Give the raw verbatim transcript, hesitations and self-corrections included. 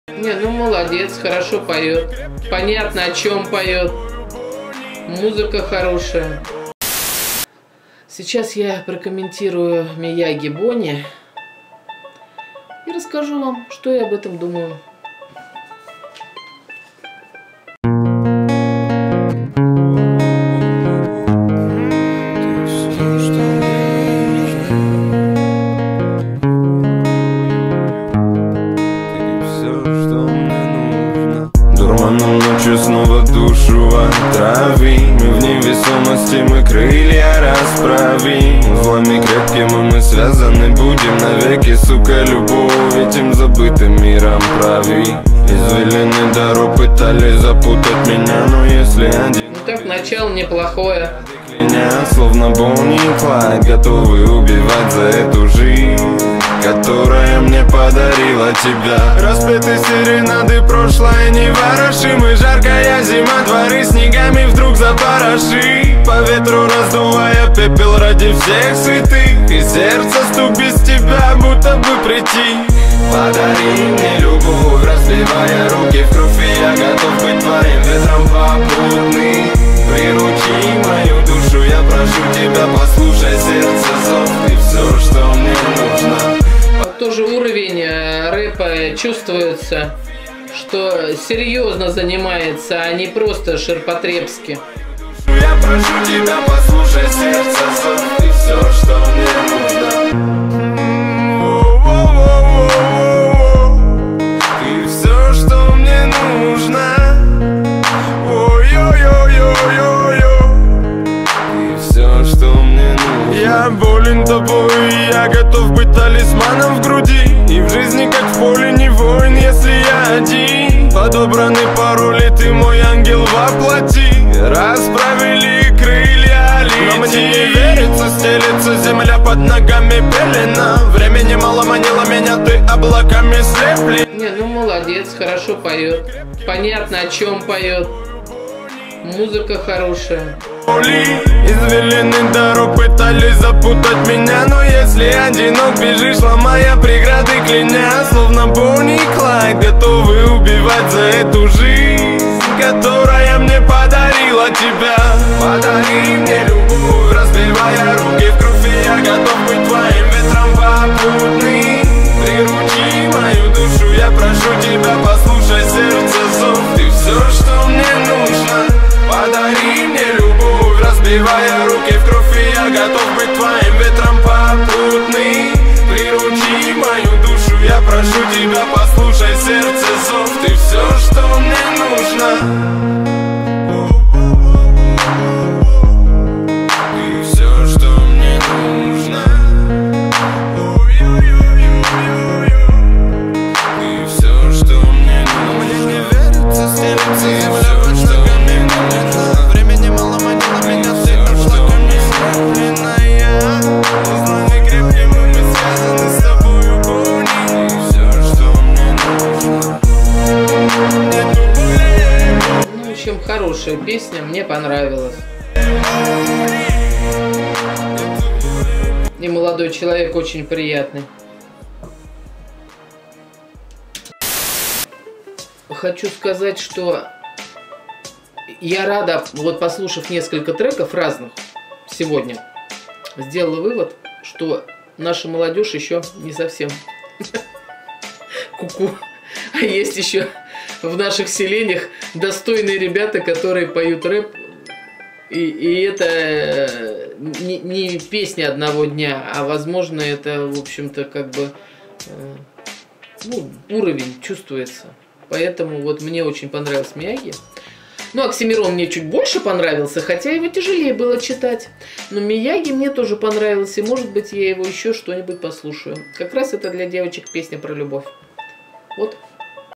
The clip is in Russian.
Не, ну молодец, хорошо поет. Понятно, о чем поет. Музыка хорошая. Сейчас я прокомментирую Мияги Бонни и расскажу вам, что я об этом думаю. Дурманом ночью снова душу отравим, и в невесомости мы крылья расправим. Узлами крепкими мы связаны будем навеки, сука, любовь этим забытым миром прави. Извилины дорог пытались запутать меня, но если один... Ну так, начало неплохое. Меня словно Бонни и Клайд готовы убивать за эту жизнь, которая мне подарила тебя. Распеты серенады, прошлое не ворошим, и жаркая зима, дворы снегами вдруг запороши. По ветру раздувая пепел ради всех святых, и сердце стук без тебя будто бы прийти. Подари мне любовь, разбивая руки в кровь, и я готов быть твоим ветром попутным. Приручи мою душу, я прошу тебя, послушай сердце зов, ты все, что мне нужно. Тоже уровень рэпа чувствуется, что серьезно занимается, а не просто ширпотребски. Я прошу тебя, послушай сердце зов, ты все, что мне нужно. Ты все, что мне нужно. Я болен тобой, и я готов быть талисманом в груди, и в жизни как в поле не воин, если я один. Подобраны пароли, ты мой ангел воплоти. Расправили крылья, лети. Но мне не верится, стелется земля под ногами пелена. Времени мало манило меня, ты облаками слепли. Не, ну молодец, хорошо поет. Понятно, о чем поет. Музыка хорошая. Извилины дорог пытались запутать меня, но если одинок бежишь, ломая преграды, кляня, словно Бонни и Клайд готовы убивать за эту жизнь, которая мне подарила тебя. Подари мне любовь, разбивая руки в кровь, и я готов быть твоим ветром попутным. Приручи мою душу, я прошу тебя, послушай сердце зов, ты все, что мне нужно. Подари мне любовь, разбивая руки в кровь, и я готов быть твоим ветром попутным. Приручи мою душу, я прошу тебя, послушай сердце зов, ты все, что мне нужно. Ты все, что мне нужно. Ты все, что мне нужно. Мне не верится, стелится земля под шагами. Времени мало манило меня, ты прошла ко мне слепленная. Узлами крепкими мы связаны с тобою, Бонни. И все, что мне нужно. Ну, в общем, хорошая песня, мне понравилась. И молодой человек очень приятный. Хочу сказать, что я рада, вот послушав несколько треков разных сегодня, сделала вывод, что наша молодежь еще не совсем ку-ку. А есть еще в наших селениях достойные ребята, которые поют рэп. И, и это не, не песня одного дня, а возможно это, в общем-то, как бы ну, уровень чувствуется. Поэтому вот мне очень понравился Мияги. Ну, Оксимирон мне чуть больше понравился, хотя его тяжелее было читать. Но Мияги мне тоже понравился, и может быть я его еще что-нибудь послушаю. Как раз это для девочек песня про любовь. Вот.